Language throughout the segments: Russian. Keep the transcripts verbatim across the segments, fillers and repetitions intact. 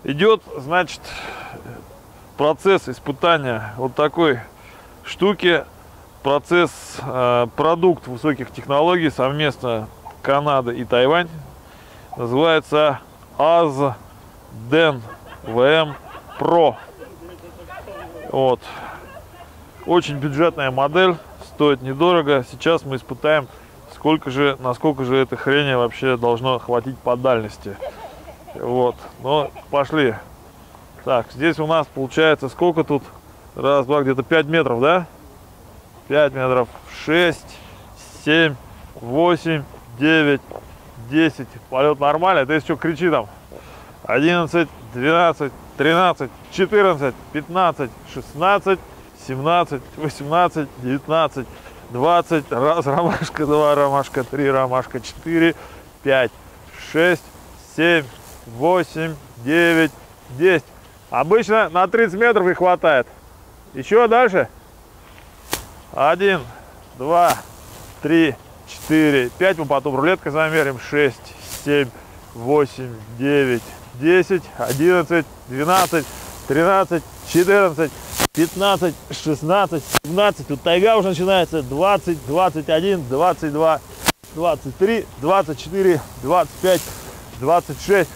Идет, значит, процесс испытания вот такой штуки. Процесс, э, продукт высоких технологий совместно Канада и Тайвань. Называется АЗ ДЭН ВМ Про. Вот. Очень бюджетная модель, стоит недорого. Сейчас мы испытаем, сколько же, насколько же этой хрени вообще должно хватить по дальности. Вот. Но пошли. Так, здесь у нас получается сколько тут? Раз, два, где-то пять метров, да? пять метров. шесть, семь, восемь, девять, десять. Полет нормальный. Ты еще кричи там. одиннадцать, двенадцать, тринадцать, четырнадцать, пятнадцать, шестнадцать, семнадцать, восемнадцать, девятнадцать, двадцать. Раз, ромашка, два, ромашка, три, ромашка, четыре, пять, шесть, семь, восемь, девять, десять. Обычно на тридцать метров и хватает. Еще дальше. один, два, три, четыре, пять. Мы потом рулеткой замерим. шесть, семь, восемь, девять, десять, одиннадцать, двенадцать, тринадцать, четырнадцать, пятнадцать, шестнадцать, семнадцать. Тут тайга уже начинается. двадцать, двадцать один, двадцать два, двадцать три, двадцать четыре, двадцать пять, двадцать шесть.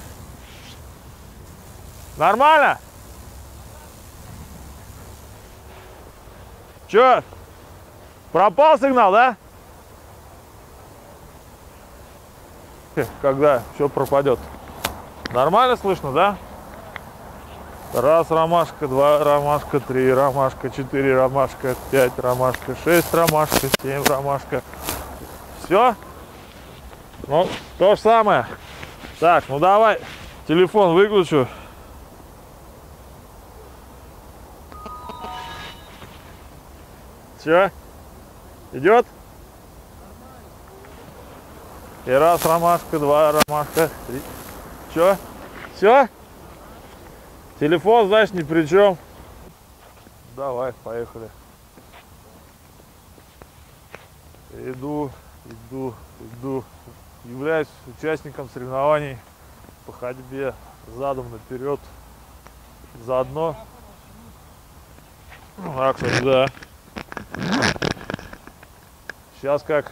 Нормально? Че? Пропал сигнал, да? Когда все пропадет. Нормально слышно, да? Раз ромашка, два ромашка, три ромашка, четыре ромашка, пять ромашка, шесть ромашка, семь ромашка. Все? Ну, то же самое. Так, ну давай, телефон выключу. Все? Идет? И раз ромашка, два ромашка, три. Че? Все? Телефон, значит, ни при чем. Давай, поехали. Иду, иду, иду. Являюсь участником соревнований по ходьбе задом наперед. Заодно. А, кстати, да. Сейчас как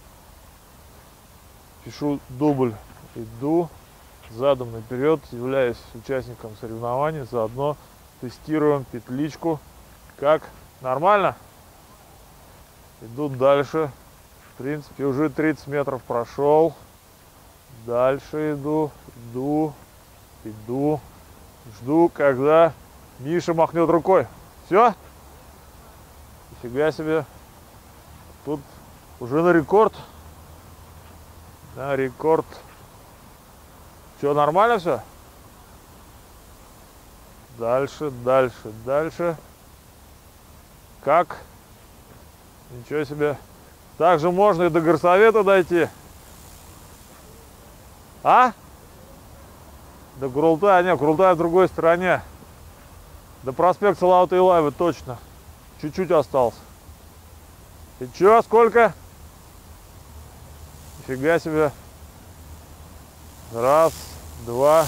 пишу дубль. Иду задом наперед, являюсь участником соревнований, заодно тестируем петличку. Как? Нормально? Иду дальше. В принципе, уже тридцать метров прошел. Дальше иду, иду, иду. Жду, когда Миша махнет рукой. Все? Нифига себе. Тут уже на рекорд. На рекорд. Все нормально все? Дальше, дальше, дальше. Как? Ничего себе. Также можно и до горсовета дойти. А? До Курултая. Нет, Курултай в другой стороне. До проспекта Салаута Юлаева точно. Чуть-чуть осталось. И чё, сколько? Нифига себе. Раз, два.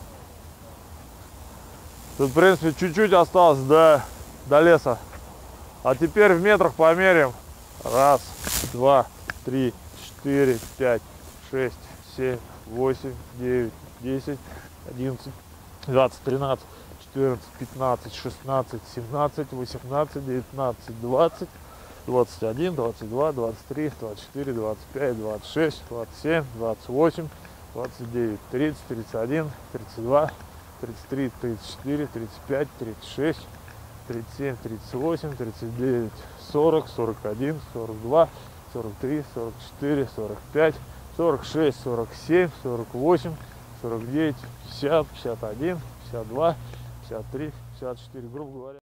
Тут, в принципе, чуть-чуть осталось до, до леса. А теперь в метрах померяем. Раз, два, три, четыре, пять, шесть, семь, восемь, девять, десять, одиннадцать, двадцать, тринадцать, четырнадцать, пятнадцать, шестнадцать, семнадцать, восемнадцать, девятнадцать, двадцать, двадцать один, двадцать два, двадцать три, двадцать четыре, двадцать пять, двадцать шесть, двадцать семь, двадцать восемь, двадцать девять, тридцать, тридцать один, тридцать два, тридцать три, тридцать четыре, тридцать пять, тридцать шесть, тридцать семь, тридцать восемь, тридцать девять, сорок, сорок один, сорок два, сорок три, сорок четыре, сорок пять, сорок шесть, сорок семь, сорок восемь, сорок девять, пятьдесят, пятьдесят один, пятьдесят два, пятьдесят три, пятьдесят четыре, грубо говоря.